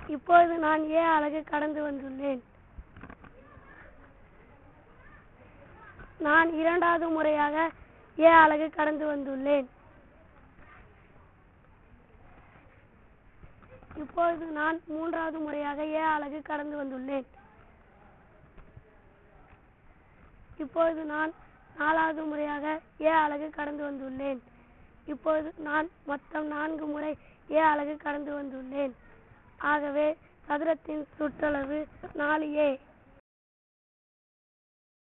இப்பொழுது நான் ஏ அலகு கடந்து வந்துள்ளேன். நான் இரண்டாவது முறையாக ஏ அலகு கடந்து வந்துள்ளேன். இப்பொழுது நான் மூன்றாவது முறையாக ஏ அலகு கடந்து வந்துள்ளேன். இப்பொழுது நான் நாலாவது முறையாக ஏ அலகு கடந்து வந்துள்ளேன். இப்பொழுது நான் மொத்தம் 4 முறை ஏ அலகு கடந்து வந்துள்ளேன். ஆகவே சதுரத்தின் சுற்றளவு 4a.